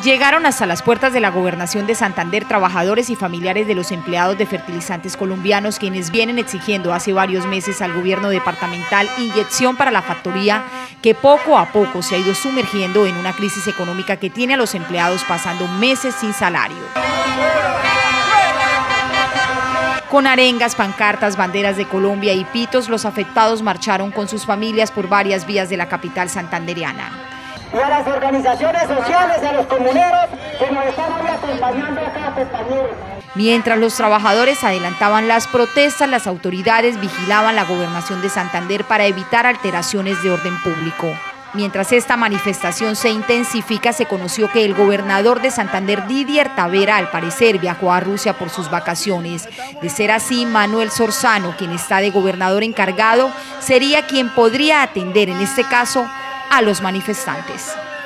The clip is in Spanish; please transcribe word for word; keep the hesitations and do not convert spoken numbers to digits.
Llegaron hasta las puertas de la Gobernación de Santander trabajadores y familiares de los empleados de fertilizantes colombianos, quienes vienen exigiendo hace varios meses al gobierno departamental inyección para la factoría que poco a poco se ha ido sumergiendo en una crisis económica que tiene a los empleados pasando meses sin salario. Con arengas, pancartas, banderas de Colombia y pitos, los afectados marcharon con sus familias por varias vías de la capital santandereana. Y a las organizaciones sociales, a los comuneros que nos están hoy acompañando acá, compañeros. Mientras los trabajadores adelantaban las protestas, las autoridades vigilaban la gobernación de Santander para evitar alteraciones de orden público. Mientras esta manifestación se intensifica, se conoció que el gobernador de Santander, Didier Tavera, al parecer viajó a Rusia por sus vacaciones. De ser así, Manuel Sorzano, quien está de gobernador encargado, sería quien podría atender en este caso a los manifestantes.